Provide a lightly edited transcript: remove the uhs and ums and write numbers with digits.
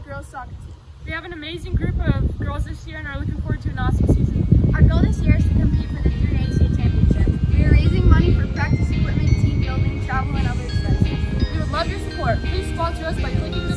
girls soccer team. We have an amazing group of girls this year and are looking forward to an awesome season. Our goal this year is to compete for the junior state championship. We are raising money for practice equipment, team building, travel, and other expenses. We would love your support. Please sponsor us by clicking the